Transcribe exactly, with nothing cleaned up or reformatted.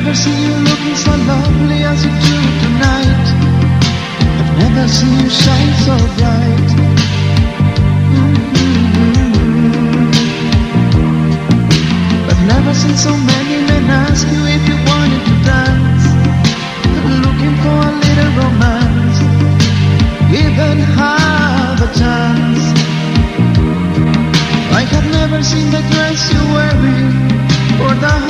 never seen you looking so lovely as you do tonight. I've never seen you shine so bright. Mm-hmm. I've never seen so many men ask you if you wanted to dance. Looking for a little romance, even have a chance. I have never seen the dress you're wearing or the